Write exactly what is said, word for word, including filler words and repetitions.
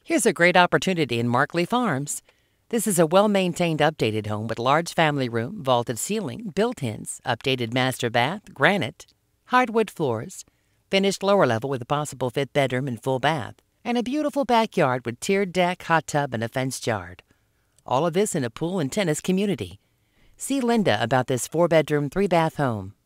Here's a great opportunity in Markley Farms. This is a well-maintained, updated home with large family room, vaulted ceiling, built-ins, updated master bath, granite, hardwood floors, finished lower level with a possible fifth bedroom and full bath, and a beautiful backyard with tiered deck, hot tub, and a fenced yard. All of this in a pool and tennis community. See Linda about this four-bedroom, three-bath home.